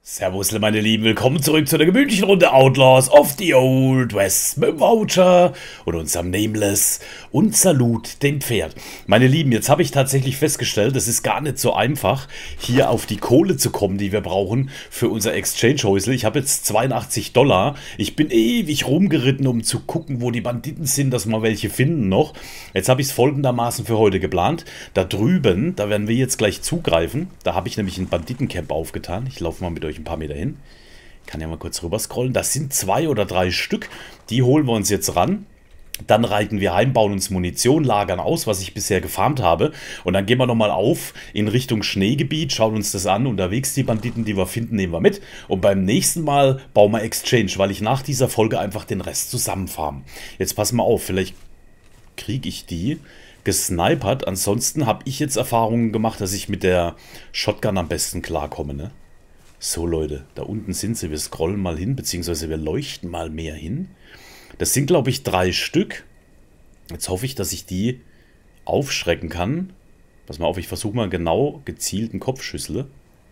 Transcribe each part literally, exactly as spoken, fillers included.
Servus, meine Lieben, willkommen zurück zu der gemütlichen Runde Outlaws of the Old West mit dem Voucher und unserem Nameless und Salut dem Pferd. Meine Lieben, jetzt habe ich tatsächlich festgestellt, es ist gar nicht so einfach, hier auf die Kohle zu kommen, die wir brauchen für unser Exchange-Häusle. Ich habe jetzt zweiundachtzig Dollar. Ich bin ewig rumgeritten, um zu gucken, wo die Banditen sind, dass wir welche finden noch. Jetzt habe ich es folgendermaßen für heute geplant. Da drüben, da werden wir jetzt gleich zugreifen. Da habe ich nämlich ein Banditencamp aufgetan. Ich laufe mal mit euch ein paar Meter hin. Kann ja mal kurz rüber scrollen. Das sind zwei oder drei Stück. Die holen wir uns jetzt ran. Dann reiten wir heim, bauen uns Munition, lagern aus, was ich bisher gefarmt habe. Und dann gehen wir nochmal auf in Richtung Schneegebiet, schauen uns das an. Unterwegs die Banditen, die wir finden, nehmen wir mit. Und beim nächsten Mal bauen wir Exchange, weil ich nach dieser Folge einfach den Rest zusammenfarm. Jetzt pass mal auf, vielleicht kriege ich die gesnipert. Ansonsten habe ich jetzt Erfahrungen gemacht, dass ich mit der Shotgun am besten klarkomme, ne? So Leute, da unten sind sie. Wir scrollen mal hin, beziehungsweise wir leuchten mal mehr hin. Das sind, glaube ich, drei Stück. Jetzt hoffe ich, dass ich die aufschrecken kann. Pass mal auf, ich versuche mal genau gezielten Kopfschüssel.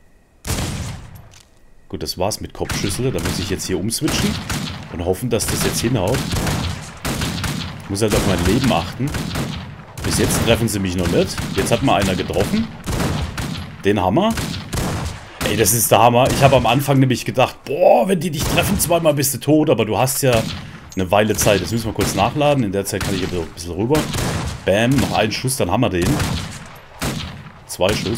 Gut, das war's mit Kopfschüssel. Da muss ich jetzt hier umswitchen und hoffen, dass das jetzt hinhaut. Ich muss halt auf mein Leben achten. Bis jetzt treffen sie mich noch nicht. Jetzt hat mal einer getroffen. Den Hammer. Ey, das ist der Hammer. Ich habe am Anfang nämlich gedacht, boah, wenn die dich treffen, zweimal bist du tot. Aber du hast ja eine Weile Zeit. Jetzt müssen wir kurz nachladen. In der Zeit kann ich ein bisschen rüber. Bam, noch einen Schuss, dann haben wir den. Zwei Schuss.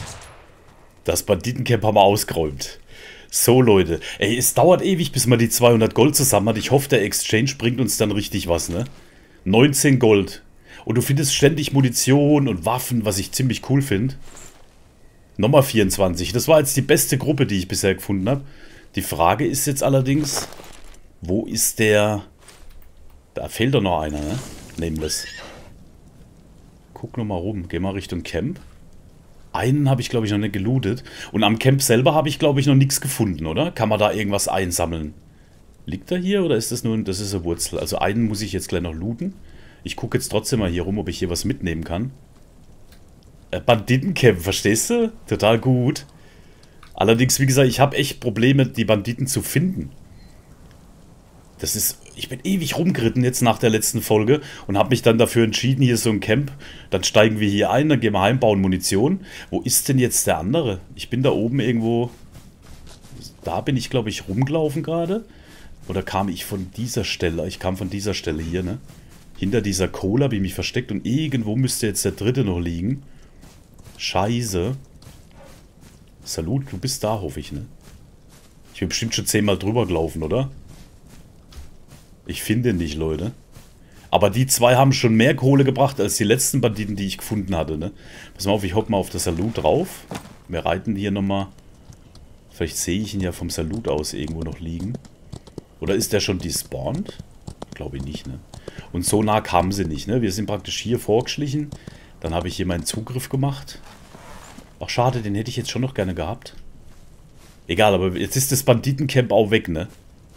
Das Banditencamp haben wir ausgeräumt. So, Leute. Ey, es dauert ewig, bis man die zweihundert Gold zusammen hat. Ich hoffe, der Exchange bringt uns dann richtig was, ne? neunzehn Gold. Und du findest ständig Munition und Waffen, was ich ziemlich cool finde. Nochmal vierundzwanzig. Das war jetzt die beste Gruppe, die ich bisher gefunden habe. Die Frage ist jetzt allerdings, wo ist der... Da fehlt doch noch einer, ne? Nameless. Guck nochmal rum. Geh mal Richtung Camp. Einen habe ich, glaube ich, noch nicht gelootet. Und am Camp selber habe ich, glaube ich, noch nichts gefunden, oder? Kann man da irgendwas einsammeln? Liegt er hier oder ist das nur... Das ist eine Wurzel. Also einen muss ich jetzt gleich noch looten. Ich gucke jetzt trotzdem mal hier rum, ob ich hier was mitnehmen kann. Banditencamp, verstehst du? Total gut. Allerdings, wie gesagt, ich habe echt Probleme, die Banditen zu finden. Das ist... Ich bin ewig rumgeritten jetzt nach der letzten Folge und habe mich dann dafür entschieden, hier so ein Camp. Dann steigen wir hier ein, dann gehen wir heim, bauen Munition. Wo ist denn jetzt der andere? Ich bin da oben irgendwo... Da bin ich, glaube ich, rumgelaufen gerade. Oder kam ich von dieser Stelle? Ich kam von dieser Stelle hier, ne? Hinter dieser Kohle habe ich mich versteckt und irgendwo müsste jetzt der dritte noch liegen. Scheiße. Salut, du bist da, hoffe ich, ne? Ich bin bestimmt schon zehnmal drüber gelaufen, oder? Ich finde ihn nicht, Leute. Aber die zwei haben schon mehr Kohle gebracht als die letzten Banditen, die ich gefunden hatte, ne? Pass mal auf, ich hoppe mal auf das Salut drauf. Wir reiten hier nochmal. Vielleicht sehe ich ihn ja vom Salut aus irgendwo noch liegen. Oder ist der schon despawned? Glaube ich nicht, ne? Und so nah kamen sie nicht, ne? Wir sind praktisch hier vorgeschlichen. Dann habe ich hier meinen Zugriff gemacht. Ach, schade, den hätte ich jetzt schon noch gerne gehabt. Egal, aber jetzt ist das Banditencamp auch weg, ne?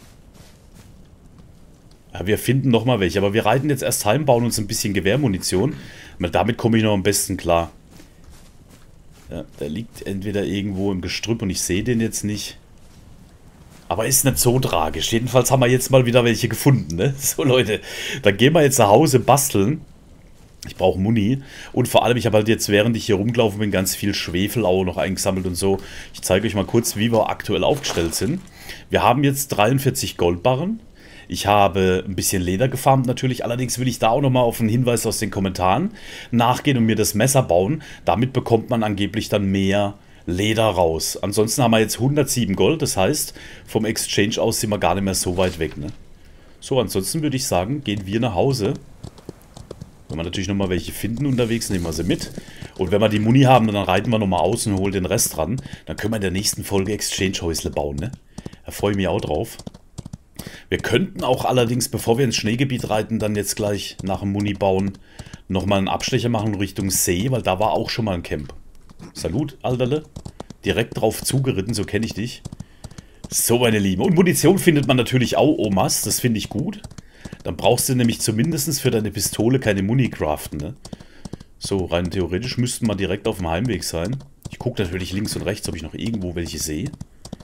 Ja, wir finden nochmal welche. Aber wir reiten jetzt erst heim, bauen uns ein bisschen Gewehrmunition. Damit komme ich noch am besten klar. Ja, der liegt entweder irgendwo im Gestrüpp und ich sehe den jetzt nicht. Aber ist nicht so tragisch. Jedenfalls haben wir jetzt mal wieder welche gefunden, ne? So, Leute, dann gehen wir jetzt nach Hause basteln. Ich brauche Muni. Und vor allem, ich habe halt jetzt, während ich hier rumgelaufen bin, ganz viel Schwefel auch noch eingesammelt und so. Ich zeige euch mal kurz, wie wir aktuell aufgestellt sind. Wir haben jetzt dreiundvierzig Goldbarren. Ich habe ein bisschen Leder gefarmt natürlich. Allerdings will ich da auch nochmal auf einen Hinweis aus den Kommentaren nachgehen und mir das Messer bauen. Damit bekommt man angeblich dann mehr Leder raus. Ansonsten haben wir jetzt hundertsieben Gold. Das heißt, vom Exchange aus sind wir gar nicht mehr so weit weg, ne? So, ansonsten würde ich sagen, gehen wir nach Hause. Wenn wir natürlich nochmal welche finden unterwegs, nehmen wir sie mit. Und wenn wir die Muni haben, dann reiten wir nochmal aus und holen den Rest ran. Dann können wir in der nächsten Folge Exchange-Häusle bauen, ne? Da freue ich mich auch drauf. Wir könnten auch allerdings, bevor wir ins Schneegebiet reiten, dann jetzt gleich nach dem Muni bauen, nochmal einen Abstecher machen Richtung See, weil da war auch schon mal ein Camp. Salut, Alterle. Direkt drauf zugeritten, so kenne ich dich. So, meine Lieben. Und Munition findet man natürlich auch, Omas. Das finde ich gut. Dann brauchst du nämlich zumindest für deine Pistole keine Muni craften, ne? So, rein theoretisch müssten wir direkt auf dem Heimweg sein. Ich gucke natürlich links und rechts, ob ich noch irgendwo welche sehe.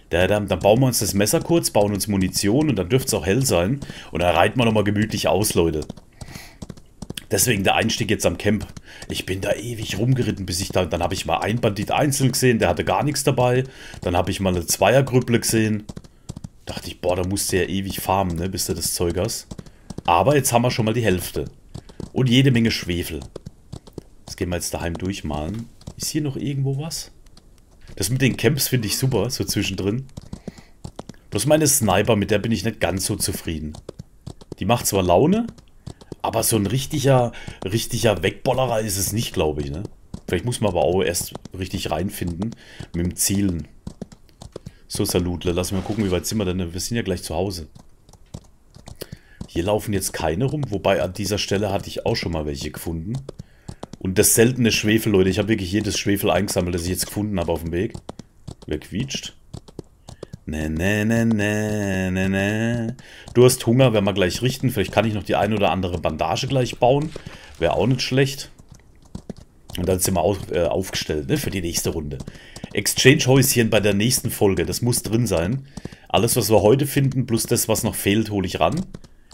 Da, dann, dann bauen wir uns das Messer kurz, bauen uns Munition und dann dürfte es auch hell sein. Und dann reiten wir nochmal gemütlich aus, Leute. Deswegen der Einstieg jetzt am Camp. Ich bin da ewig rumgeritten, bis ich da... Dann habe ich mal einen Bandit einzeln gesehen, der hatte gar nichts dabei. Dann habe ich mal eine Zweiergrüpple gesehen. Dachte ich, boah, da musst du ja ewig farmen, ne, bis du das Zeug hast. Aber jetzt haben wir schon mal die Hälfte. Und jede Menge Schwefel. Das gehen wir jetzt daheim durchmalen. Ist hier noch irgendwo was? Das mit den Camps finde ich super, so zwischendrin. Bloß meine Sniper, mit der bin ich nicht ganz so zufrieden. Die macht zwar Laune, aber so ein richtiger, richtiger Wegbollerer ist es nicht, glaube ich, ne? Vielleicht muss man aber auch erst richtig reinfinden mit dem Zielen. So, Salutle, lass mal gucken, wie weit sind wir denn? Wir sind ja gleich zu Hause. Hier laufen jetzt keine rum, wobei an dieser Stelle hatte ich auch schon mal welche gefunden. Und das seltene Schwefel, Leute. Ich habe wirklich jedes Schwefel eingesammelt, das ich jetzt gefunden habe auf dem Weg. Wer quietscht? Ne, ne, ne, ne, ne, ne. Du hast Hunger, werden wir gleich richten. Vielleicht kann ich noch die eine oder andere Bandage gleich bauen. Wäre auch nicht schlecht. Und dann sind wir auf, äh, aufgestellt, ne, für die nächste Runde. Exchange-Häuschen bei der nächsten Folge. Das muss drin sein. Alles, was wir heute finden, plus das, was noch fehlt, hole ich ran.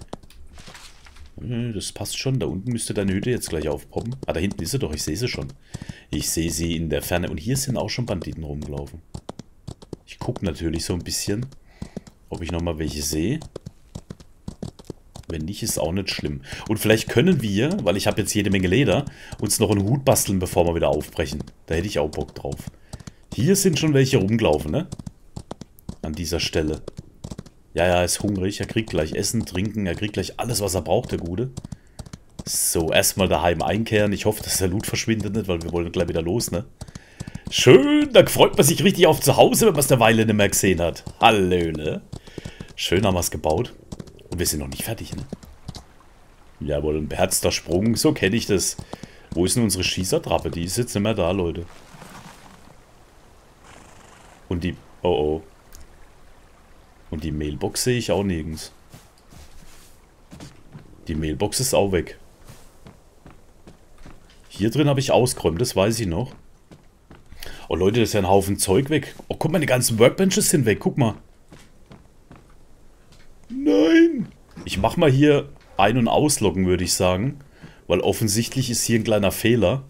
Das passt schon. Da unten müsste deine Hütte jetzt gleich aufpoppen. Ah, da hinten ist sie doch. Ich sehe sie schon. Ich sehe sie in der Ferne. Und hier sind auch schon Banditen rumgelaufen. Ich gucke natürlich so ein bisschen, ob ich nochmal welche sehe. Wenn nicht, ist auch nicht schlimm. Und vielleicht können wir, weil ich habe jetzt jede Menge Leder, uns noch einen Hut basteln, bevor wir wieder aufbrechen. Da hätte ich auch Bock drauf. Hier sind schon welche rumgelaufen, ne? An dieser Stelle. Ja, ja, er ist hungrig. Er kriegt gleich Essen, Trinken. Er kriegt gleich alles, was er braucht, der Gute. So, erstmal daheim einkehren. Ich hoffe, dass der Loot verschwindet nicht, weil wir wollen gleich wieder los, ne? Schön, da freut man sich richtig auf zu Hause, wenn man es eine Weile nicht mehr gesehen hat. Hallöle. Schön haben wir es gebaut. Und wir sind noch nicht fertig, ne? Jawohl, ein beherzter Sprung. So kenne ich das. Wo ist denn unsere Schießertrappe? Die ist jetzt nicht mehr da, Leute. Und die... Oh, oh. Und die Mailbox sehe ich auch nirgends. Die Mailbox ist auch weg. Hier drin habe ich ausgeräumt, das weiß ich noch. Oh Leute, das ist ja ein Haufen Zeug weg. Oh, guck mal, die ganzen Workbenches sind weg. Guck mal. Nein. Ich mache mal hier ein- und ausloggen, würde ich sagen. Weil offensichtlich ist hier ein kleiner Fehler.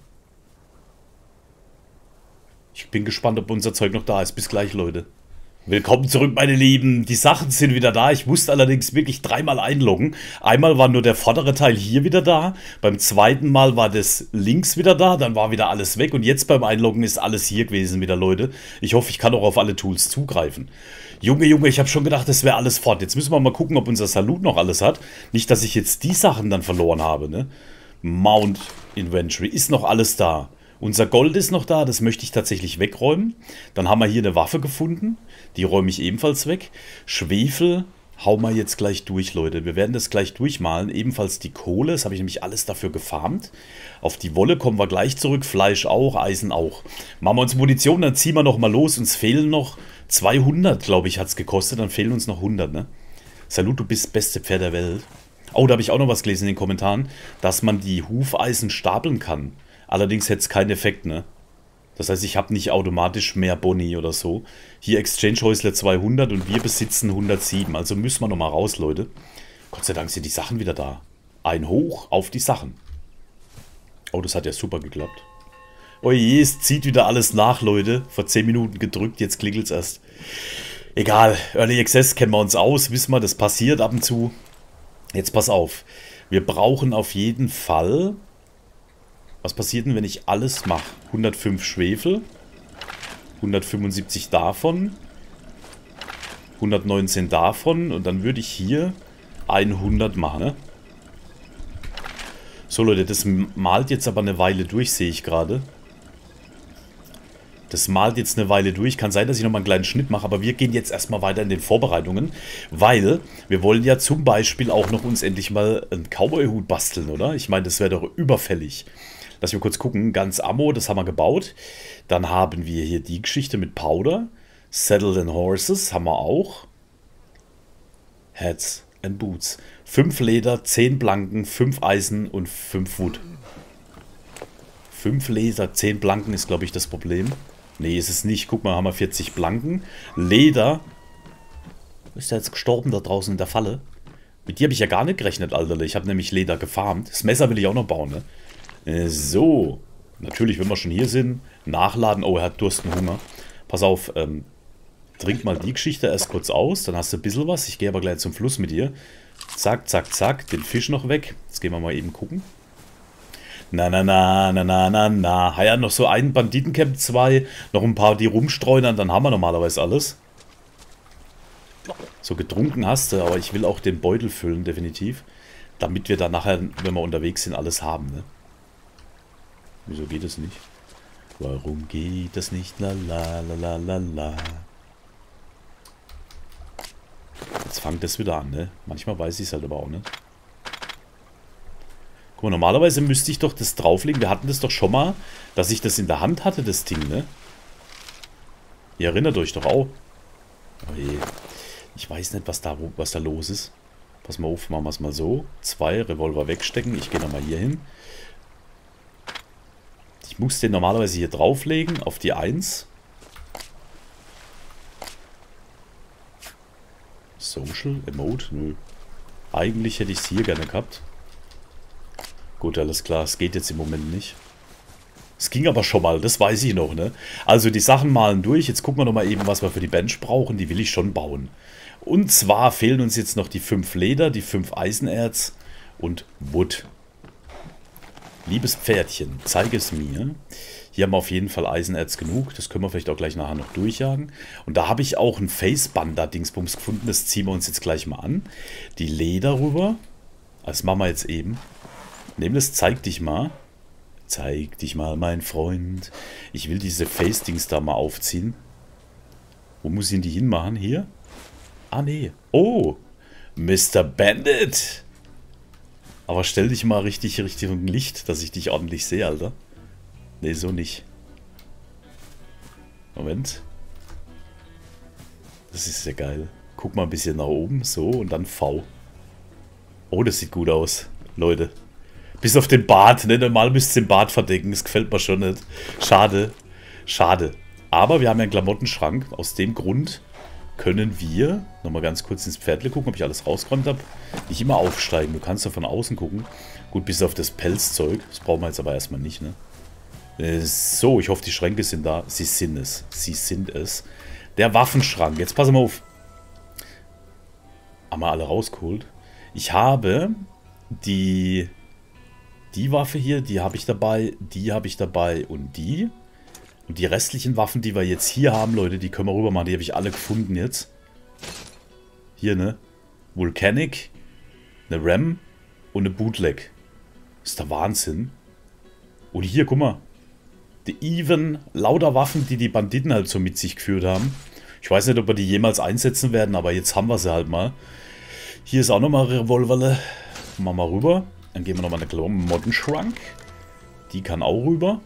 Ich bin gespannt, ob unser Zeug noch da ist. Bis gleich, Leute. Willkommen zurück, meine Lieben. Die Sachen sind wieder da. Ich musste allerdings wirklich dreimal einloggen. Einmal war nur der vordere Teil hier wieder da. Beim zweiten Mal war das links wieder da. Dann war wieder alles weg. Und jetzt beim Einloggen ist alles hier gewesen wieder, Leute. Ich hoffe, ich kann auch auf alle Tools zugreifen. Junge, Junge, ich habe schon gedacht, das wäre alles fort. Jetzt müssen wir mal gucken, ob unser Salut noch alles hat. Nicht, dass ich jetzt die Sachen dann verloren habe, ne? Mount Inventory. Ist noch alles da. Unser Gold ist noch da, das möchte ich tatsächlich wegräumen. Dann haben wir hier eine Waffe gefunden, die räume ich ebenfalls weg. Schwefel hauen wir jetzt gleich durch, Leute. Wir werden das gleich durchmalen. Ebenfalls die Kohle, das habe ich nämlich alles dafür gefarmt. Auf die Wolle kommen wir gleich zurück, Fleisch auch, Eisen auch. Machen wir uns Munition, dann ziehen wir nochmal los. Uns fehlen noch zweihundert, glaube ich, hat es gekostet. Dann fehlen uns noch hundert, ne? Salut, du bist das beste Pferd der Welt. Oh, da habe ich auch noch was gelesen in den Kommentaren, dass man die Hufeisen stapeln kann. Allerdings hätte es keinen Effekt, ne? Das heißt, ich habe nicht automatisch mehr Boni oder so. Hier Exchange-Häusler zweihundert und wir besitzen hundertsieben. Also müssen wir nochmal raus, Leute. Gott sei Dank sind die Sachen wieder da. Ein Hoch auf die Sachen. Oh, das hat ja super geklappt. Oh je, es zieht wieder alles nach, Leute. Vor zehn Minuten gedrückt, jetzt klickelt es erst. Egal, Early Access kennen wir uns aus. Wissen wir, das passiert ab und zu. Jetzt pass auf. Wir brauchen auf jeden Fall... Was passiert denn, wenn ich alles mache? hundertfünf Schwefel, hundertfünfundsiebzig davon, hundertneunzehn davon und dann würde ich hier hundert machen, ne? So Leute, das malt jetzt aber eine Weile durch, sehe ich gerade. Das malt jetzt eine Weile durch. Kann sein, dass ich nochmal einen kleinen Schnitt mache, aber wir gehen jetzt erstmal weiter in den Vorbereitungen, weil wir wollen ja zum Beispiel auch noch uns endlich mal einen Cowboy-Hut basteln, oder? Ich meine, das wäre doch überfällig. Lass mich kurz gucken. Ganz Ammo, das haben wir gebaut. Dann haben wir hier die Geschichte mit Powder. Saddle and Horses haben wir auch. Hats and Boots. fünf Leder, zehn Planken, fünf Eisen und fünf Wood. fünf Leder, zehn Planken ist, glaube ich, das Problem. Nee, ist es nicht. Guck mal, haben wir vierzig Blanken. Leder. Ist der jetzt gestorben da draußen in der Falle? Mit dir habe ich ja gar nicht gerechnet, Alter. Ich habe nämlich Leder gefarmt. Das Messer will ich auch noch bauen, ne? Äh, so. Natürlich, wenn wir schon hier sind, nachladen. Oh, er hat Durst und Hunger. Pass auf, ähm, trink mal die Geschichte erst kurz aus. Dann hast du ein bisschen was. Ich gehe aber gleich zum Fluss mit dir. Zack, zack, zack. Den Fisch noch weg. Jetzt gehen wir mal eben gucken. Na, na, na, na, na, na, na. Ja, noch so ein Banditencamp zwei. Noch ein paar, die rumstreunern. Dann haben wir normalerweise alles. So getrunken hast du, aber ich will auch den Beutel füllen, definitiv. Damit wir dann nachher, wenn wir unterwegs sind, alles haben, ne? Wieso geht es nicht? Warum geht das nicht? La la la la la la. Jetzt fängt das wieder an, ne? Manchmal weiß ich es halt aber auch nicht. Guck mal, normalerweise müsste ich doch das drauflegen. Wir hatten das doch schon mal, dass ich das in der Hand hatte, das Ding, ne? Ihr erinnert euch doch auch. Oh je. Ich weiß nicht, was da, was da los ist. Pass mal auf, machen wir es mal so. Zwei Revolver wegstecken. Ich gehe nochmal hier hin. Ich muss den normalerweise hier drauflegen, auf die eins. Social, Emote, nö. Eigentlich hätte ich es hier gerne gehabt. Gut, alles klar, es geht jetzt im Moment nicht. Es ging aber schon mal, das weiß ich noch, ne? Also die Sachen malen durch. Jetzt gucken wir nochmal eben, was wir für die Bench brauchen. Die will ich schon bauen. Und zwar fehlen uns jetzt noch die fünf Leder, die fünf Eisenerz und Wood. Liebes Pferdchen, zeige es mir. Hier haben wir auf jeden Fall Eisenerz genug. Das können wir vielleicht auch gleich nachher noch durchjagen. Und da habe ich auch ein Facebander-Dingsbums gefunden. Das ziehen wir uns jetzt gleich mal an. Die Leder rüber. Das machen wir jetzt eben. Nehmen das, zeig dich mal. Zeig dich mal, mein Freund. Ich will diese Face-Dings da mal aufziehen. Wo muss ich denn die hinmachen? Hier? Ah, nee. Oh, Mister Bandit. Aber stell dich mal richtig Richtung Licht, dass ich dich ordentlich sehe, Alter. Nee, so nicht. Moment. Das ist ja geil. Guck mal ein bisschen nach oben. So, und dann V. Oh, das sieht gut aus, Leute. Bis auf den Bart, ne? Normal müsst ihr den Bart verdecken. Das gefällt mir schon nicht. Schade. Schade. Aber wir haben ja einen Klamottenschrank. Aus dem Grund können wir, nochmal ganz kurz ins Pferdle gucken, ob ich alles rausgeräumt habe. Nicht immer aufsteigen. Du kannst ja von außen gucken. Gut, bis auf das Pelzzeug. Das brauchen wir jetzt aber erstmal nicht, ne? So, ich hoffe, die Schränke sind da. Sie sind es. Sie sind es. Der Waffenschrank. Jetzt pass mal auf. Haben wir alle rausgeholt. Ich habe die... Die Waffe hier, die habe ich dabei, die habe ich dabei und die. Und die restlichen Waffen, die wir jetzt hier haben, Leute, die können wir rüber machen. Die habe ich alle gefunden jetzt. Hier, ne? Volcanic, eine Ram und eine Bootleg. Ist der Wahnsinn. Und hier, guck mal. Die Even, lauter Waffen, die die Banditen halt so mit sich geführt haben. Ich weiß nicht, ob wir die jemals einsetzen werden, aber jetzt haben wir sie halt mal. Hier ist auch nochmal ein Revolverle. Machen wir rüber. Dann gehen wir nochmal in den Klamottenschrank. Die kann auch rüber.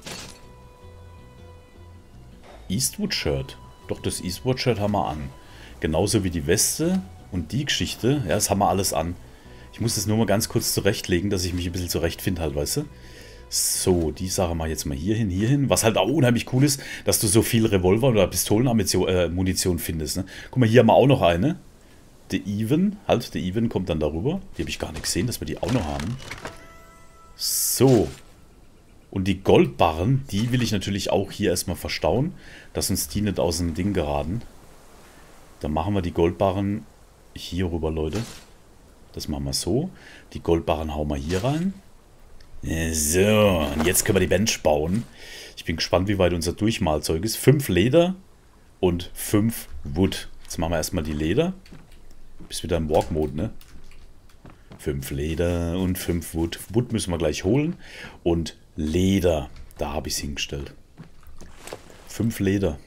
Eastwood-Shirt. Doch, das Eastwood-Shirt haben wir an. Genauso wie die Weste und die Geschichte. Ja, das haben wir alles an. Ich muss das nur mal ganz kurz zurechtlegen, dass ich mich ein bisschen zurechtfinde halt, weißt du? So, die Sache mal jetzt mal hier hin, hier hin. Was halt auch unheimlich cool ist, dass du so viel Revolver- oder Pistolenmunition äh, Munition findest, ne? Guck mal, hier haben wir auch noch eine. The Even, halt, The Even kommt dann darüber. Die habe ich gar nicht gesehen, dass wir die auch noch haben. So. Und die Goldbarren, die will ich natürlich auch hier erstmal verstauen, dass uns die nicht aus dem Ding geraten. Dann machen wir die Goldbarren hier rüber, Leute. Das machen wir so. Die Goldbarren hauen wir hier rein. So, und jetzt können wir die Bench bauen. Ich bin gespannt, wie weit unser Durchmalzeug ist. Fünf Leder und fünf Wood. Jetzt machen wir erstmal die Leder. Bist wieder im Walk-Mode, ne? Fünf Leder und fünf Wood. Wood müssen wir gleich holen. Und Leder, da habe ich es hingestellt. Fünf Leder.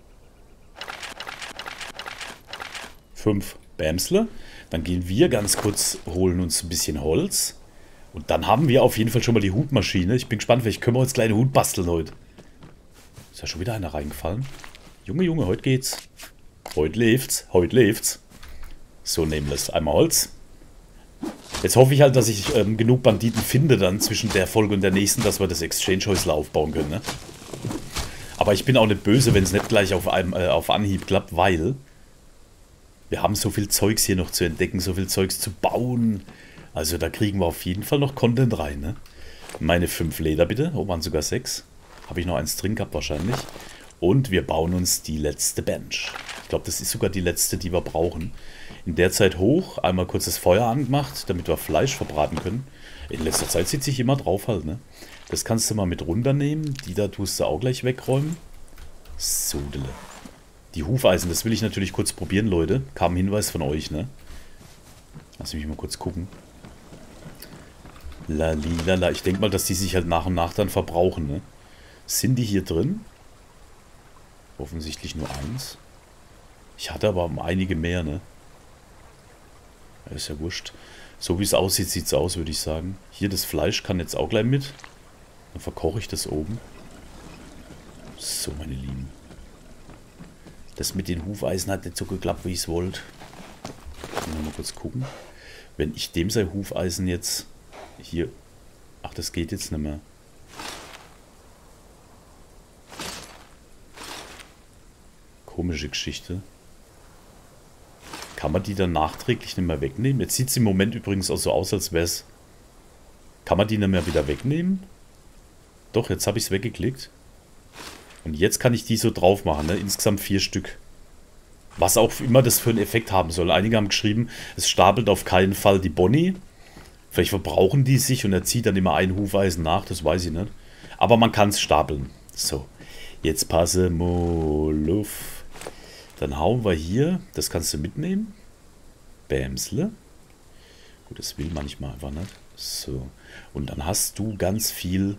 Fünf Bämsle. Dann gehen wir ganz kurz, holen uns ein bisschen Holz. Und dann haben wir auf jeden Fall schon mal die Hutmaschine. Ich bin gespannt, vielleicht können wir uns kleine Hut basteln heute. Ist ja schon wieder einer reingefallen. Junge, Junge, heute geht's. Heute läuft's, heute läuft's. So, nehmen wir es. Einmal Holz. Jetzt hoffe ich halt, dass ich ähm, genug Banditen finde dann zwischen der Folge und der nächsten, dass wir das Exchange-Häusler aufbauen können, ne? Aber ich bin auch nicht böse, wenn es nicht gleich auf, einem, äh, auf Anhieb klappt, weil wir haben so viel Zeugs hier noch zu entdecken, so viel Zeugs zu bauen. Also da kriegen wir auf jeden Fall noch Content rein, ne? Meine fünf Leder bitte. Oh, waren sogar sechs. Habe ich noch eins drin gehabt wahrscheinlich. Und wir bauen uns die letzte Bench. Ich glaube, das ist sogar die letzte, die wir brauchen. In der Zeit hoch, einmal kurz das Feuer angemacht, damit wir Fleisch verbraten können. In letzter Zeit sitze ich immer drauf halt, ne? Das kannst du mal mit runternehmen. Die da tust du auch gleich wegräumen. Sodele. Die Hufeisen, das will ich natürlich kurz probieren, Leute. Kam ein Hinweis von euch, ne? Lass mich mal kurz gucken. Lalilala. Ich denke mal, dass die sich halt nach und nach dann verbrauchen, ne? Sind die hier drin? Offensichtlich nur eins. Ich hatte aber einige mehr, ne? Ist ja wurscht. So wie es aussieht, sieht es aus, würde ich sagen. Hier, das Fleisch kann jetzt auch gleich mit. Dann verkoche ich das oben. So, meine Lieben. Das mit den Hufeisen hat nicht so geklappt, wie ich es wollte. Mal kurz gucken. Wenn ich dem sein Hufeisen jetzt hier... Ach, das geht jetzt nicht mehr. Komische Geschichte. Kann man die dann nachträglich nicht mehr wegnehmen? Jetzt sieht es im Moment übrigens auch so aus, als wäre es... Kann man die nicht mehr wieder wegnehmen? Doch, jetzt habe ich es weggeklickt. Und jetzt kann ich die so drauf machen, ne? Insgesamt vier Stück. Was auch immer das für einen Effekt haben soll. Einige haben geschrieben, es stapelt auf keinen Fall die Bonnie. Vielleicht verbrauchen die sich und er zieht dann immer ein Hufeisen nach, das weiß ich nicht. Aber man kann es stapeln. So, jetzt passe Moluff. Dann hauen wir hier, das kannst du mitnehmen. Bämsle. Gut, das will manchmal einfach nicht. So, und dann hast du ganz viel...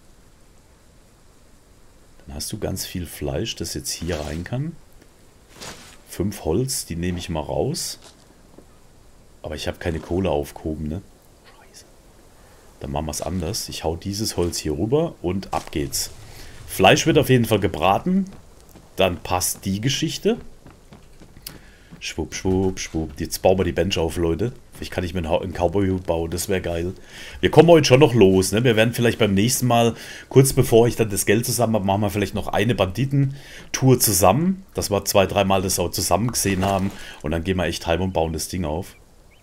Dann hast du ganz viel Fleisch, das jetzt hier rein kann. Fünf Holz, die nehme ich mal raus. Aber ich habe keine Kohle aufgehoben, ne? Scheiße. Dann machen wir es anders. Ich hau dieses Holz hier rüber und ab geht's. Fleisch wird auf jeden Fall gebraten. Dann passt die Geschichte. Schwupp, schwupp, schwupp. Jetzt bauen wir die Bench auf, Leute. Vielleicht kann ich mir einen Cowboy-Hut bauen, das wäre geil. Wir kommen heute schon noch los, ne? Wir werden vielleicht beim nächsten Mal, kurz bevor ich dann das Geld zusammen habe, machen wir vielleicht noch eine Banditentour zusammen. Dass wir zwei, dreimal das auch zusammen gesehen haben. Und dann gehen wir echt heim und bauen das Ding auf.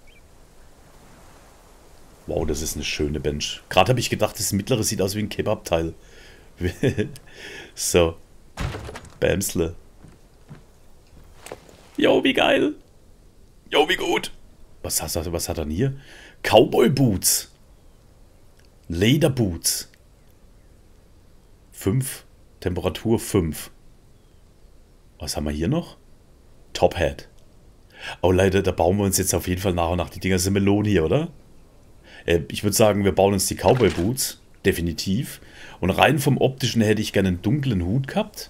Wow, das ist eine schöne Bench. Gerade habe ich gedacht, das mittlere sieht aus wie ein Kebab-Teil. So. Bämsle. Jo, wie geil. Jo, wie gut. Was hat, was hat er denn hier? Cowboy-Boots. Lederboots. fünf. Temperatur fünf. Was haben wir hier noch? Top Hat. Oh Leute, da bauen wir uns jetzt auf jeden Fall nach und nach. Die Dinger sind Melone hier, oder? Äh, ich würde sagen, wir bauen uns die Cowboy-Boots. Definitiv. Und rein vom Optischen hätte ich gerne einen dunklen Hut gehabt.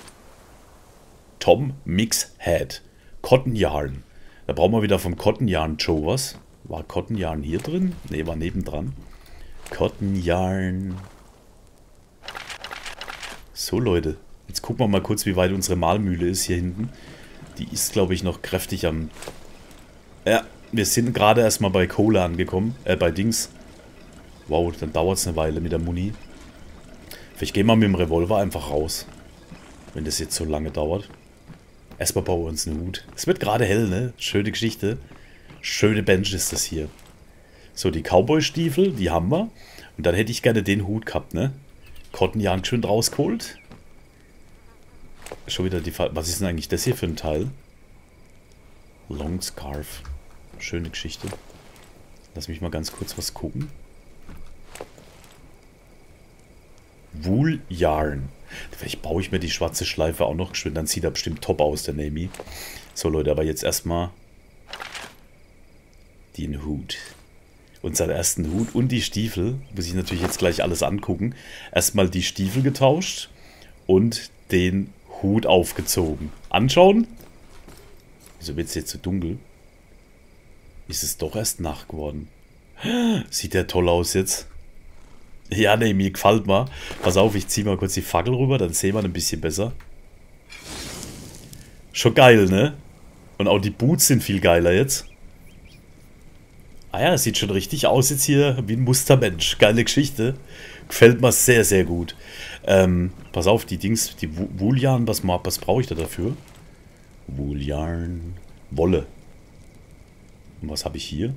Tom Mix Hat. Cotton Yarn. Da brauchen wir wieder vom Cotton Yarn Joe was. War Cotton Yarn hier drin? Ne, war nebendran. Cotton Yarn. So, Leute. Jetzt gucken wir mal kurz, wie weit unsere Mahlmühle ist hier hinten. Die ist, glaube ich, noch kräftig am... Ja, wir sind gerade erstmal bei Kohle angekommen. Äh, bei Dings. Wow, dann dauert es eine Weile mit der Muni. Vielleicht gehen wir mit dem Revolver einfach raus. Wenn das jetzt so lange dauert. Erstmal bauen wir uns einen Hut. Es wird gerade hell, ne? Schöne Geschichte. Schöne Bench ist das hier. So, die Cowboy-Stiefel, die haben wir. Und dann hätte ich gerne den Hut gehabt, ne? Cotton Yarn schön rausgeholt. Schon wieder die Fall. Was ist denn eigentlich das hier für ein Teil? Long Scarf. Schöne Geschichte. Lass mich mal ganz kurz was gucken. Wool Yarn. Vielleicht baue ich mir die schwarze Schleife auch noch geschwind. Dann sieht er bestimmt top aus, der Nami. So, Leute, aber jetzt erstmal den Hut. Unseren ersten Hut und die Stiefel. Muss ich natürlich jetzt gleich alles angucken. Erstmal die Stiefel getauscht und den Hut aufgezogen. Anschauen. Wieso wird es jetzt so dunkel? Ist es doch erst Nacht geworden. Sieht der toll aus jetzt. Ja, ne, mir gefällt mal. Pass auf, ich ziehe mal kurz die Fackel rüber, dann sehen wir ein bisschen besser. Schon geil, ne? Und auch die Boots sind viel geiler jetzt. Ah ja, das sieht schon richtig aus jetzt hier wie ein Mustermensch. Geile Geschichte. Gefällt mir sehr, sehr gut. Ähm, pass auf, die Dings, die Wooljarn, was, was brauche ich da dafür? Wooljarn, Wolle. Und was habe ich hier?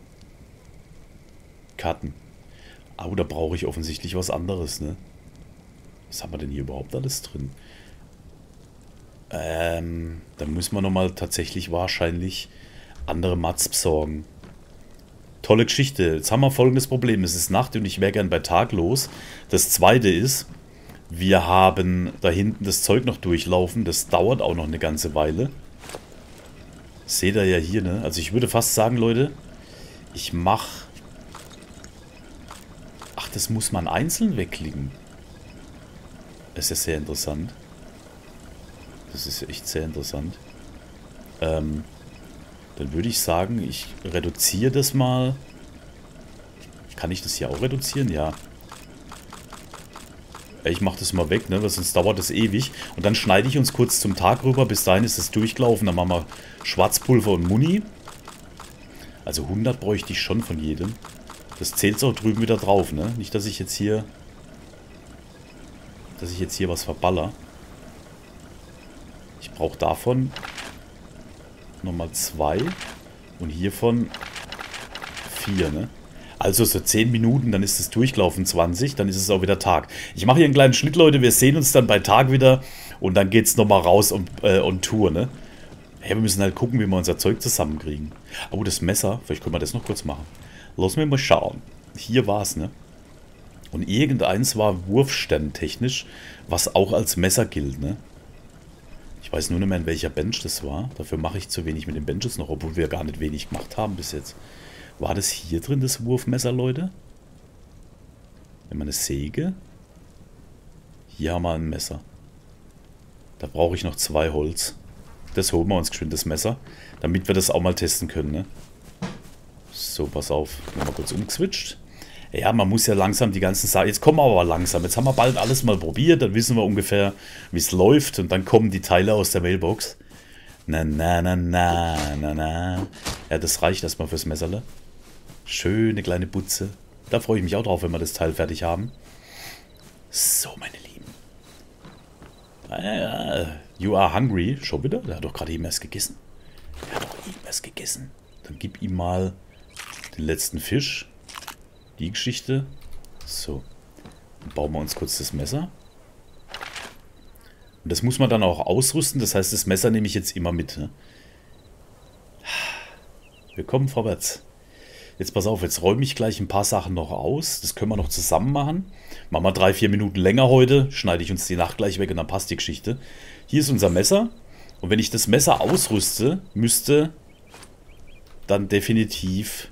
Karten. Oh, da brauche ich offensichtlich was anderes, ne? Was haben wir denn hier überhaupt alles drin? Ähm, da müssen wir nochmal tatsächlich wahrscheinlich andere Mats besorgen. Tolle Geschichte. Jetzt haben wir folgendes Problem. Es ist Nacht und ich wäre gern bei Tag los. Das zweite ist, wir haben da hinten das Zeug noch durchlaufen. Das dauert auch noch eine ganze Weile. Seht ihr ja hier, ne? Also ich würde fast sagen, Leute, ich mache... Ach, das muss man einzeln wegklicken. Das ist ja sehr interessant. Das ist echt sehr interessant. Ähm... Dann würde ich sagen, ich reduziere das mal. Kann ich das hier auch reduzieren? Ja. Ich mache das mal weg, ne? Weil sonst dauert das ewig. Und dann schneide ich uns kurz zum Tag rüber. Bis dahin ist es durchgelaufen. Dann machen wir Schwarzpulver und Muni. Also hundert bräuchte ich schon von jedem. Das zählt auch drüben wieder drauf, ne? Nicht, dass ich jetzt hier... Dass ich jetzt hier was verballer. Ich brauche davon... nochmal zwei und hiervon vier, ne? Also so zehn Minuten, dann ist es durchgelaufen, zwanzig, dann ist es auch wieder Tag. Ich mache hier einen kleinen Schnitt, Leute, wir sehen uns dann bei Tag wieder und dann geht es nochmal raus und äh, on Tour, ne? Ja, wir müssen halt gucken, wie wir unser Zeug zusammenkriegen. Oh, das Messer, vielleicht können wir das noch kurz machen. Lass mich mal schauen. Hier war es, ne? Und irgendeins war wurfsterntechnisch, was auch als Messer gilt, ne? Ich weiß nur nicht mehr, in welcher Bench das war. Dafür mache ich zu wenig mit den Benches noch, obwohl wir gar nicht wenig gemacht haben bis jetzt. War das hier drin, das Wurfmesser, Leute? Wenn man eine Säge? Hier haben wir ein Messer. Da brauche ich noch zwei Holz. Das holen wir uns geschwind, das Messer. Damit wir das auch mal testen können, ne? So, pass auf. Mal kurz umgeswitcht. Ja, man muss ja langsam die ganzen Sachen... Jetzt kommen wir aber langsam. Jetzt haben wir bald alles mal probiert. Dann wissen wir ungefähr, wie es läuft. Und dann kommen die Teile aus der Mailbox. Na, na, na, na, na, na. Ja, das reicht erstmal fürs Messerle. Schöne kleine Butze. Da freue ich mich auch drauf, wenn wir das Teil fertig haben. So, meine Lieben. Ah, you are hungry. Schon wieder? Der hat doch gerade eben erst gegessen. Der hat doch eben erst gegessen. Dann gib ihm mal den letzten Fisch. Die Geschichte. So. Dann bauen wir uns kurz das Messer. Und das muss man dann auch ausrüsten. Das heißt, das Messer nehme ich jetzt immer mit. Ne? Wir kommen vorwärts. Jetzt pass auf, jetzt räume ich gleich ein paar Sachen noch aus. Das können wir noch zusammen machen. Machen wir drei, vier Minuten länger heute. Schneide ich uns die Nacht gleich weg und dann passt die Geschichte. Hier ist unser Messer. Und wenn ich das Messer ausrüste, müsste dann definitiv...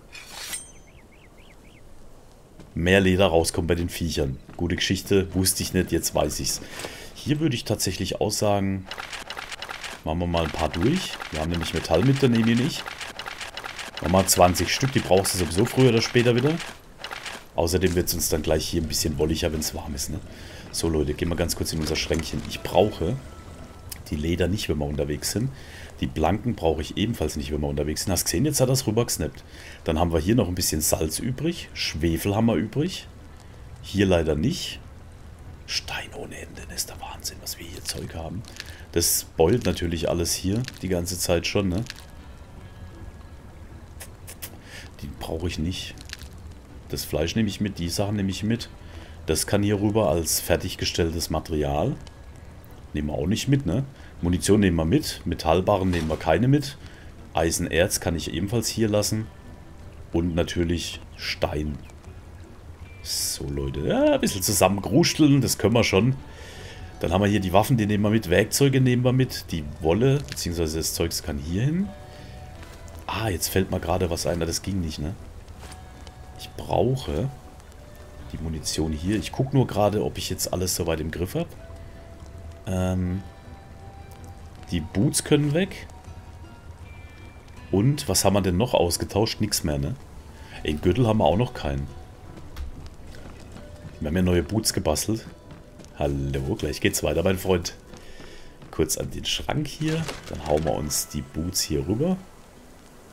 mehr Leder rauskommt bei den Viechern. Gute Geschichte, wusste ich nicht, jetzt weiß ich's. Hier würde ich tatsächlich auch sagen, machen wir mal ein paar durch. Wir haben nämlich Metall mit, dann nehme ich nicht. Machen wir zwanzig Stück, die brauchst du sowieso früher oder später wieder. Außerdem wird es uns dann gleich hier ein bisschen wolliger, wenn es warm ist. Ne? So Leute, gehen wir ganz kurz in unser Schränkchen. Ich brauche die Leder nicht, wenn wir unterwegs sind. Die blanken brauche ich ebenfalls nicht, wenn wir unterwegs sind. Hast gesehen, jetzt hat das rübergesnappt. Dann haben wir hier noch ein bisschen Salz übrig. Schwefel haben wir übrig. Hier leider nicht. Stein ohne Ende. Das ist der Wahnsinn, was wir hier Zeug haben. Das beult natürlich alles hier die ganze Zeit schon, ne? Die brauche ich nicht. Das Fleisch nehme ich mit, die Sachen nehme ich mit. Das kann hier rüber als fertiggestelltes Material. Nehmen wir auch nicht mit, ne? Munition nehmen wir mit. Metallbarren nehmen wir keine mit. Eisenerz kann ich ebenfalls hier lassen. Und natürlich Stein. So, Leute. Ja, ein bisschen zusammen gruschteln, das können wir schon. Dann haben wir hier die Waffen, die nehmen wir mit. Werkzeuge nehmen wir mit. Die Wolle, beziehungsweise das Zeugs kann hier hin. Ah, jetzt fällt mir gerade was ein. Das ging nicht, ne? Ich brauche die Munition hier. Ich gucke nur gerade, ob ich jetzt alles soweit im Griff habe. Ähm... Die Boots können weg. Und, was haben wir denn noch ausgetauscht? Nix mehr, ne? Ey, Gürtel haben wir auch noch keinen. Wir haben ja neue Boots gebastelt. Hallo, gleich geht's weiter, mein Freund. Kurz an den Schrank hier. Dann hauen wir uns die Boots hier rüber.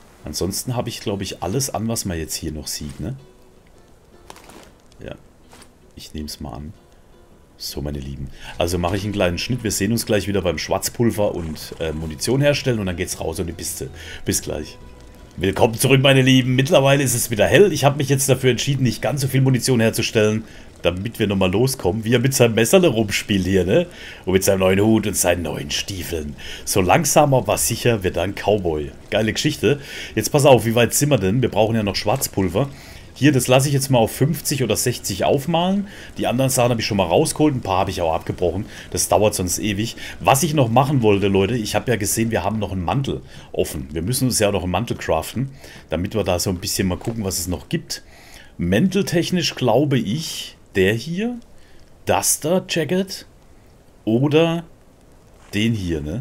Ansonsten habe ich, glaube ich, alles an, was man jetzt hier noch sieht, ne? Ja. Ich nehme es mal an. So, meine Lieben. Also mache ich einen kleinen Schnitt. Wir sehen uns gleich wieder beim Schwarzpulver und äh, Munition herstellen. Und dann geht's raus um die Piste. Bis gleich. Willkommen zurück, meine Lieben. Mittlerweile ist es wieder hell. Ich habe mich jetzt dafür entschieden, nicht ganz so viel Munition herzustellen, damit wir nochmal loskommen. Wie er mit seinem Messerle rumspielt hier, ne? Und mit seinem neuen Hut und seinen neuen Stiefeln. So langsam aber sicher wird er ein Cowboy. Geile Geschichte. Jetzt pass auf, wie weit sind wir denn? Wir brauchen ja noch Schwarzpulver. Hier, das lasse ich jetzt mal auf fünfzig oder sechzig aufmalen. Die anderen Sachen habe ich schon mal rausgeholt. Ein paar habe ich auch abgebrochen. Das dauert sonst ewig. Was ich noch machen wollte, Leute, ich habe ja gesehen, wir haben noch einen Mantel offen. Wir müssen uns ja auch noch einen Mantel craften, damit wir da so ein bisschen mal gucken, was es noch gibt. Mänteltechnisch glaube ich, der hier, Duster Jacket oder den hier, ne?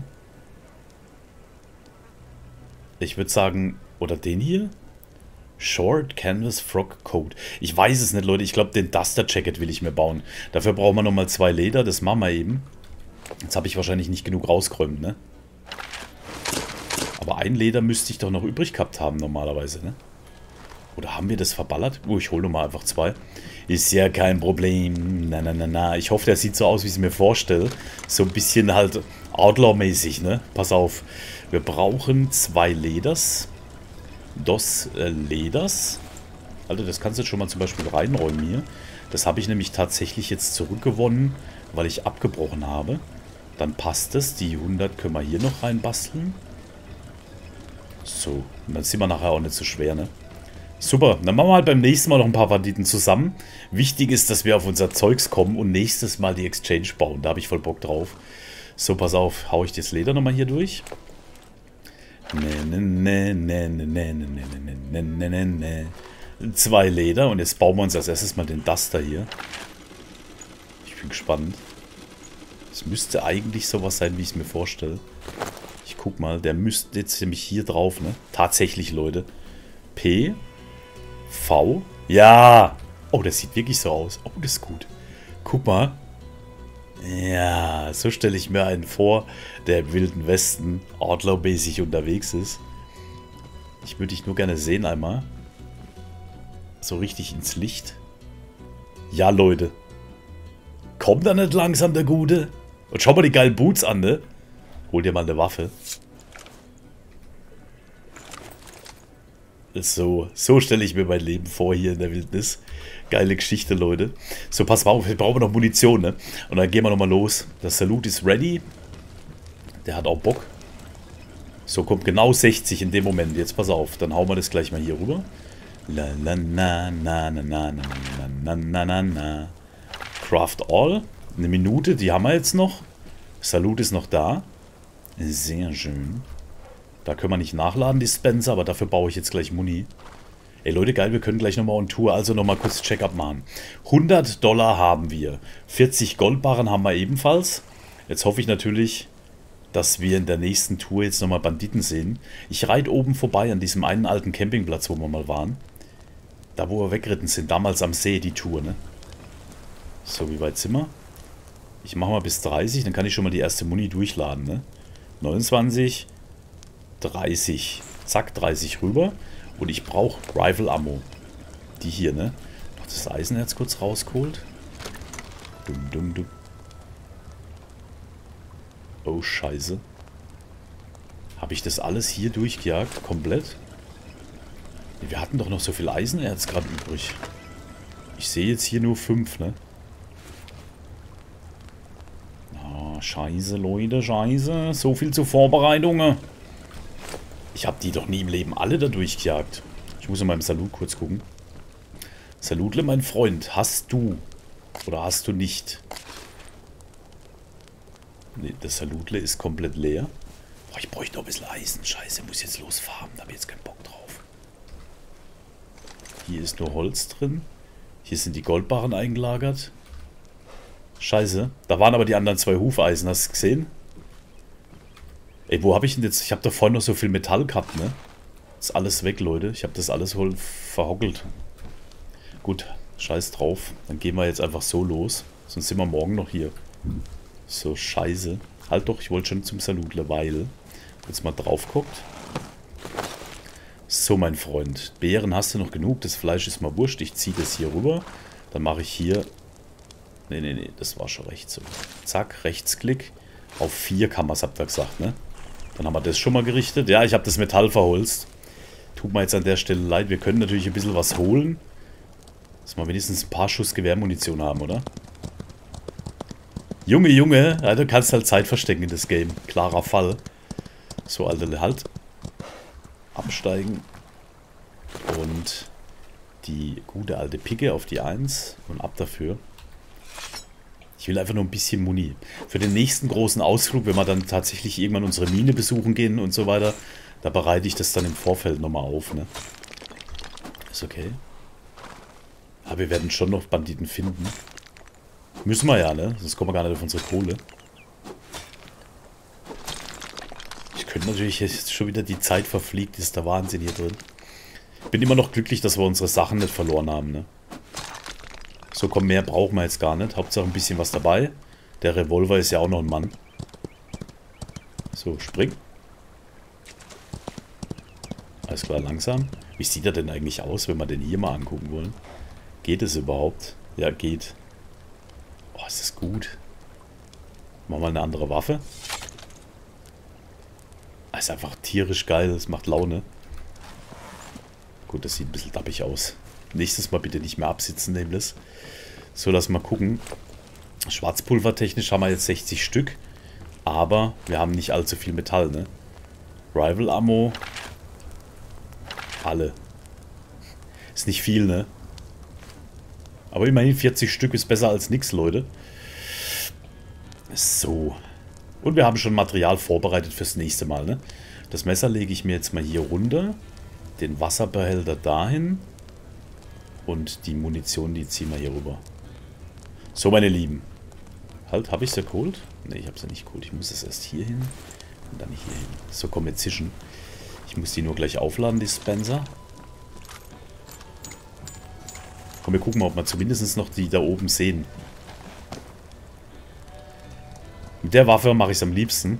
Ich würde sagen, oder den hier? Short Canvas Frog Coat. Ich weiß es nicht, Leute. Ich glaube, den Duster Jacket will ich mir bauen. Dafür brauchen wir nochmal zwei Leder. Das machen wir eben. Jetzt habe ich wahrscheinlich nicht genug rausgeräumt, ne? Aber ein Leder müsste ich doch noch übrig gehabt haben, normalerweise, ne? Oder haben wir das verballert? Oh, ich hole nochmal einfach zwei. Ist ja kein Problem. Na, na, na, na. Ich hoffe, der sieht so aus, wie ich es mir vorstelle. So ein bisschen halt Outlaw-mäßig, ne? Pass auf. Wir brauchen zwei Leders. Dos äh, Leders. Alter, das kannst du jetzt schon mal zum Beispiel reinräumen hier. Das habe ich nämlich tatsächlich jetzt zurückgewonnen, weil ich abgebrochen habe. Dann passt es. Die hundert können wir hier noch reinbasteln. So, und dann sind wir nachher auch nicht so schwer, ne? Super, dann machen wir halt beim nächsten Mal noch ein paar Banditen zusammen. Wichtig ist, dass wir auf unser Zeugs kommen und nächstes Mal die Exchange bauen. Da habe ich voll Bock drauf. So, pass auf, hau ich das Leder nochmal hier durch. Ne, ne, ne, ne, ne, ne, ne, ne, ne, ne, ne. Zwei Leder und jetzt bauen wir uns als erstes mal den Duster hier. Ich bin gespannt. Es müsste eigentlich sowas sein, wie ich es mir vorstelle. Ich guck mal, der müsste jetzt nämlich hier drauf, ne? Tatsächlich, Leute. P. V. Ja! Oh, das sieht wirklich so aus. Oh, das ist gut. Guck mal. Ja, so stelle ich mir einen vor, der im Wilden Westen Outlaw-mäßig unterwegs ist. Ich würde dich nur gerne sehen einmal. So richtig ins Licht. Ja, Leute. Kommt da nicht langsam der Gute? Und schau mal die geilen Boots an, ne? Hol dir mal eine Waffe. So, so stelle ich mir mein Leben vor hier in der Wildnis. Geile Geschichte, Leute. So, pass mal auf, wir brauchen noch Munition, ne? Und dann gehen wir nochmal los. Der Salut ist ready. Der hat auch Bock. So, kommt genau sechzig in dem Moment. Jetzt pass auf, dann hauen wir das gleich mal hier rüber. La la na na na na na na na na na. Craft all. Eine Minute, die haben wir jetzt noch. Salut ist noch da. Sehr schön. Da können wir nicht nachladen, die Spencer, aber dafür baue ich jetzt gleich Muni. Ey Leute, geil, wir können gleich nochmal on Tour, also nochmal kurz Check-up machen. hundert Dollar haben wir. vierzig Goldbarren haben wir ebenfalls. Jetzt hoffe ich natürlich, dass wir in der nächsten Tour jetzt nochmal Banditen sehen. Ich reite oben vorbei an diesem einen alten Campingplatz, wo wir mal waren. Da, wo wir weggeritten sind, damals am See, die Tour, ne? So, wie weit sind wir? Ich mache mal bis dreißig, dann kann ich schon mal die erste Muni durchladen, ne? neunundzwanzig, dreißig. Zack, dreißig rüber. Und ich brauche Rifle Ammo. Die hier, ne? Noch das Eisenerz kurz rausgeholt. Dum, dum, dum. Oh, scheiße. Habe ich das alles hier durchgejagt? Komplett? Wir hatten doch noch so viel Eisenerz gerade übrig. Ich sehe jetzt hier nur fünf, ne? Ah, scheiße, Leute, scheiße. So viel zur Vorbereitung. Ich habe die doch nie im Leben alle da durchgejagt. Ich muss in meinem Salut kurz gucken. Salutle, mein Freund. Hast du oder hast du nicht? Ne, das Salutle ist komplett leer. Boah, ich bräuchte noch ein bisschen Eisen. Scheiße, muss jetzt losfahren. Da habe ich jetzt keinen Bock drauf. Hier ist nur Holz drin. Hier sind die Goldbarren eingelagert. Scheiße. Da waren aber die anderen zwei Hufeisen. Hast du gesehen? Ey, wo habe ich denn jetzt? Ich habe da vorhin noch so viel Metall gehabt, ne? Ist alles weg, Leute. Ich habe das alles wohl verhockelt. Gut, scheiß drauf. Dann gehen wir jetzt einfach so los. Sonst sind wir morgen noch hier. So, scheiße. Halt doch, ich wollte schon zum Salutle, weil... Jetzt mal drauf guckt. So, mein Freund. Beeren hast du noch genug. Das Fleisch ist mal wurscht. Ich ziehe das hier rüber. Dann mache ich hier Ne, ne, ne, das war schon rechts. So. Zack, Rechtsklick. Auf vier Kammers, habt ihr gesagt, ne? Dann haben wir das schon mal gerichtet. Ja, ich habe das Metall verholzt. Tut mir jetzt an der Stelle leid. Wir können natürlich ein bisschen was holen. Dass wir wenigstens ein paar Schuss Gewehrmunition haben, oder? Junge, Junge. Ja, du kannst halt Zeit verstecken in das Game. Klarer Fall. So, Alter, halt. Absteigen. Und die gute alte Picke auf die eins. Und ab dafür. Ich will einfach nur ein bisschen Muni. Für den nächsten großen Ausflug, wenn wir dann tatsächlich irgendwann unsere Mine besuchen gehen und so weiter, da bereite ich das dann im Vorfeld nochmal auf, ne? Ist okay. Aber wir werden schon noch Banditen finden. Müssen wir ja, ne? Sonst kommen wir gar nicht auf unsere Kohle. Ich könnte natürlich jetzt schon wieder die Zeit verfliegt, ist der Wahnsinn hier drin. Bin immer noch glücklich, dass wir unsere Sachen nicht verloren haben, ne? So, komm, mehr brauchen wir jetzt gar nicht. Hauptsache ein bisschen was dabei. Der Revolver ist ja auch noch ein Mann. So, spring. Alles klar, langsam. Wie sieht er denn eigentlich aus, wenn wir den hier mal angucken wollen? Geht es überhaupt? Ja, geht. Oh, ist das gut. Machen wir eine andere Waffe. Das ist einfach tierisch geil. Das macht Laune. Gut, das sieht ein bisschen dappig aus. Nächstes Mal bitte nicht mehr absitzen, nämlich. So, lass mal gucken. Schwarzpulvertechnisch haben wir jetzt sechzig Stück. Aber wir haben nicht allzu viel Metall, ne? Rival Ammo. Alle. Ist nicht viel, ne? Aber immerhin vierzig Stück ist besser als nix, Leute. So. Und wir haben schon Material vorbereitet fürs nächste Mal, ne? Das Messer lege ich mir jetzt mal hier runter. Den Wasserbehälter dahin. Und die Munition, die ziehen wir hier rüber. So, meine Lieben. Halt, habe ich sie geholt? Ne, ich habe sie nicht geholt. Ich muss es erst hier hin und dann hier hin. So, komm, wir zischen. Ich muss die nur gleich aufladen, die Dispenser. Komm, wir gucken mal, ob wir zumindest noch die da oben sehen. Mit der Waffe mache ich es am liebsten.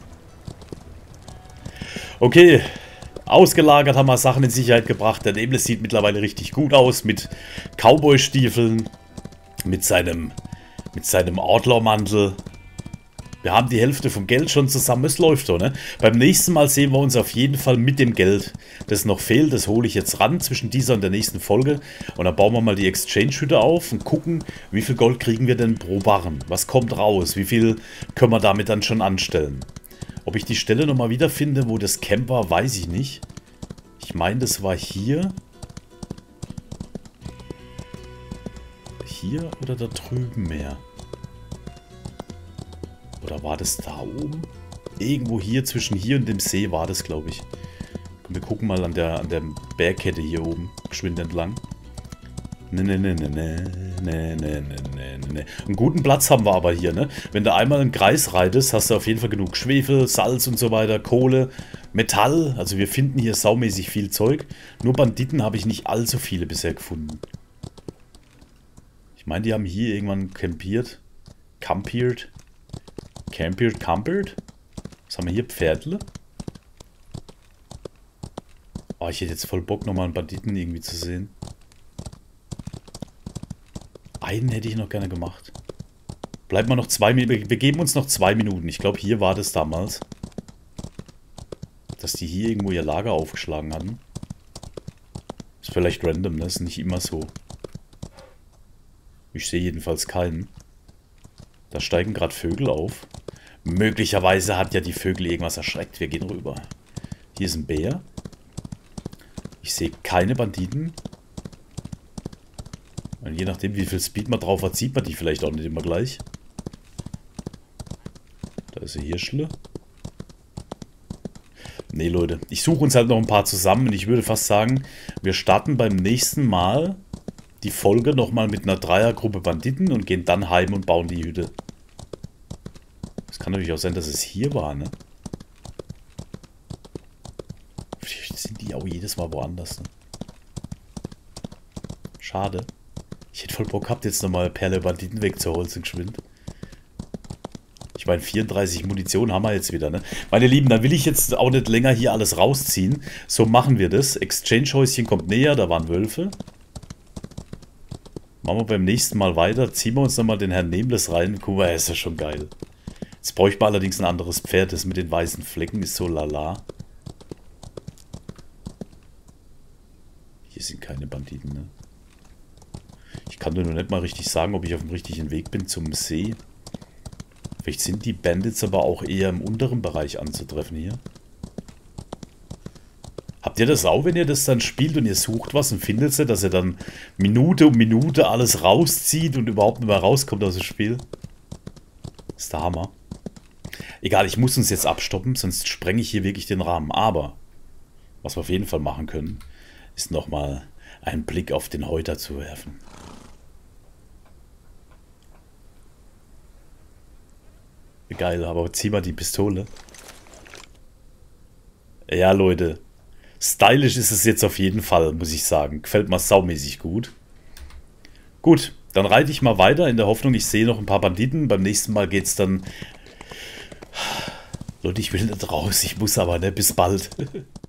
Okay. Ausgelagert haben wir Sachen in Sicherheit gebracht. Der Nebel sieht mittlerweile richtig gut aus. Mit Cowboy-Stiefeln. Mit seinem, mit seinem Outlaw-Mantel. Wir haben die Hälfte vom Geld schon zusammen. Es läuft doch, ne? Beim nächsten Mal sehen wir uns auf jeden Fall mit dem Geld, das noch fehlt. Das hole ich jetzt ran zwischen dieser und der nächsten Folge. Und dann bauen wir mal die Exchange-Hütte auf und gucken, wie viel Gold kriegen wir denn pro Barren. Was kommt raus? Wie viel können wir damit dann schon anstellen? Ob ich die Stelle nochmal wiederfinde, wo das Camp war, weiß ich nicht. Ich meine, das war hier. Hier oder da drüben mehr? Oder war das da oben? Irgendwo hier, zwischen hier und dem See war das, glaube ich. Wir gucken mal an der, an der Bergkette hier oben. Geschwind entlang. Ne, ne, ne, ne, ne, ne, ne, ne, ne. Einen guten Platz haben wir aber hier, ne? Wenn du einmal einen Kreis reitest, hast du auf jeden Fall genug Schwefel, Salz und so weiter, Kohle, Metall. Also wir finden hier saumäßig viel Zeug. Nur Banditen habe ich nicht allzu viele bisher gefunden. Ich meine, die haben hier irgendwann campiert. Campiert. Campiert, campiert. Was haben wir hier? Pferdle? Oh, ich hätte jetzt voll Bock, nochmal einen Banditen irgendwie zu sehen. Einen hätte ich noch gerne gemacht. Bleiben wir noch zwei Minuten. Wir geben uns noch zwei Minuten. Ich glaube, hier war das damals. Dass die hier irgendwo ihr Lager aufgeschlagen hatten. Ist vielleicht random, ne? Ist nicht immer so. Ich sehe jedenfalls keinen. Da steigen gerade Vögel auf. Möglicherweise hat ja die Vögel irgendwas erschreckt. Wir gehen rüber. Hier ist ein Bär. Ich sehe keine Banditen. Und je nachdem, wie viel Speed man drauf hat, sieht man die vielleicht auch nicht immer gleich. Da ist ein Hirschle. Nee, Leute. Ich suche uns halt noch ein paar zusammen. Und ich würde fast sagen, wir starten beim nächsten Mal die Folge nochmal mit einer Dreiergruppe Banditen und gehen dann heim und bauen die Hütte. Es kann natürlich auch sein, dass es hier war, ne? Vielleicht sind die auch jedes Mal woanders, ne? Schade. Ich hätte voll Bock gehabt, jetzt nochmal Perle Banditen wegzuholzen, geschwind. Ich meine, vierunddreißig Munition haben wir jetzt wieder, ne? Meine Lieben, dann will ich jetzt auch nicht länger hier alles rausziehen. So machen wir das. Exchange-Häuschen kommt näher, da waren Wölfe. Machen wir beim nächsten Mal weiter. Ziehen wir uns nochmal den Herrn Nameless rein. Guck mal, ist ja schon geil. Jetzt bräuchte man allerdings ein anderes Pferd. Das mit den weißen Flecken ist so lala. Hier sind keine Banditen, ne? Ich kann dir nur nicht mal richtig sagen, ob ich auf dem richtigen Weg bin zum See. Vielleicht sind die Bandits aber auch eher im unteren Bereich anzutreffen hier. Habt ihr das auch, wenn ihr das dann spielt und ihr sucht was und findet sie, dass ihr dann Minute um Minute alles rauszieht und überhaupt nicht mehr rauskommt aus dem Spiel? Das ist der Hammer. Egal, ich muss uns jetzt abstoppen, sonst sprenge ich hier wirklich den Rahmen. Aber, was wir auf jeden Fall machen können, ist nochmal einen Blick auf den Häuter zu werfen. Geil, aber zieh mal die Pistole. Ja, Leute. Stylisch ist es jetzt auf jeden Fall, muss ich sagen. Gefällt mir saumäßig gut. Gut, dann reite ich mal weiter in der Hoffnung, ich sehe noch ein paar Banditen. Beim nächsten Mal geht es dann... Leute, ich will nicht raus, ich muss aber, ne? Bis bald.